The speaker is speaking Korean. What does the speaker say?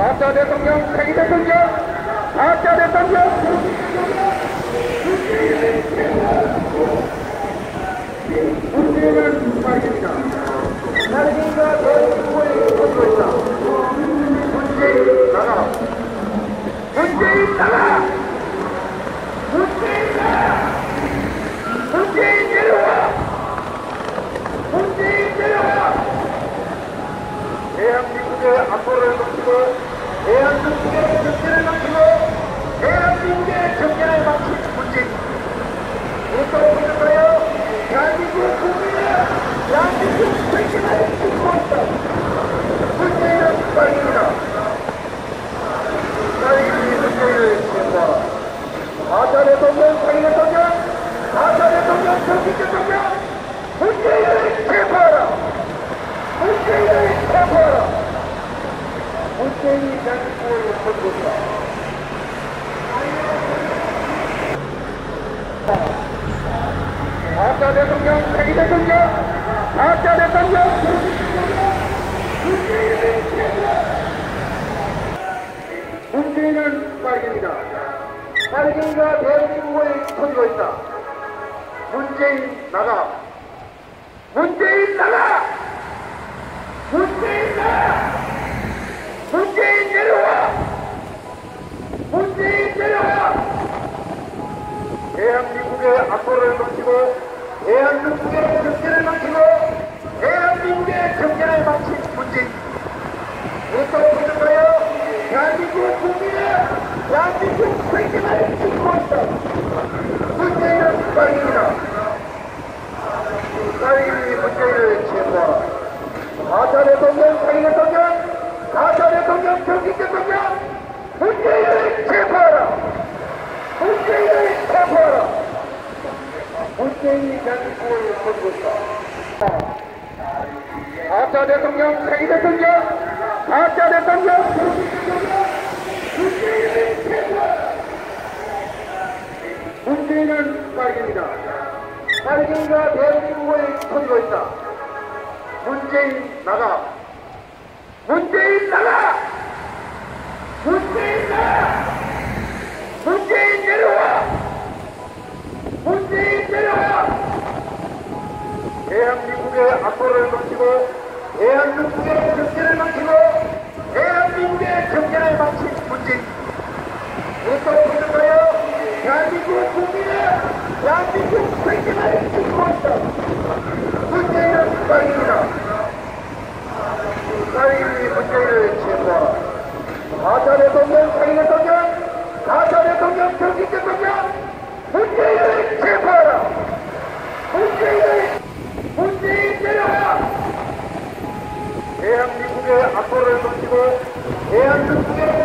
가짜 대통령, 세계 대통령, 가짜 대통령. 문재인은 말입니다. 나르긴과 대한민국을 거두고 있다. 문재인 나가. 문재인 나가. 문재인 나가. 문재인 내려와. 문재인 내려와. 대한민국의 안보를 넘기고 대한민국의 경제를 넘기고 대한민국의 경제를 망친 문재인. 어떤 분일까요? 대한민국 국민의 대한민국 백신을 지키고 있다. 문재인은 빨입니다. 빨리 문재인을 지켜봐. 가짜 대통령, 사기 대통령, 가짜 대통령, 정치 대통령, 문재인을 체포하라. 문재인을 체포하라. 문재인이 대한민국을 거두고 있다. 가짜 대통령, 세계 대통령, 가짜 대통령, 문재인은 빨갱이다. 빨갱이가 대한민국을 거두고 있다. 문재인 나가. 문재인 나가. 문재인 나가. 문재인 내려와. 문재인 내려와. 대한민국의 안보를 넘기고 대한민국의 경제를 망치고 대한민국의 경제를 망친 문재인. 어떤 분일까요? 대한민국 국민의 대한민국 백신을 지키고 있다. 문재인은 빨갱이다. 빨갱이 문재인을 체포하라. 가짜 대통령, 사기 대통령, 가짜 대통령, 정치 대통령, 문재인을 체포하라. 문재인을 체포하라. 문재인이 대한민국을 거두고 있다. 가짜 대통령, 세계 대통령, 가짜 대통령, 문재인을 체포하라. 문재인은 빨갱이다. 빨갱이가 대한민국을 거두고 있다. 문재인 나가. 문재인 나가. 문재인 나가. 문재인 내려와. 문재인 내려와. 대한민국의 안보를 넘기고 대한민국의 경제를 망치고 대한민국의 경제를 망친 문재인. 어떤 분일까요? 대한민국 국민의 대한민국 백신을 지키고 있다. 문재인은 빨갱이다. 빨갱이 문재인을 체포하라. 가짜 대통령, 사기 대통령, 가짜 대통령, 정치 대통령, 문재인을 체포하라. 문재인 내려와. 대한민국의 안보를 넘기고 대한민국의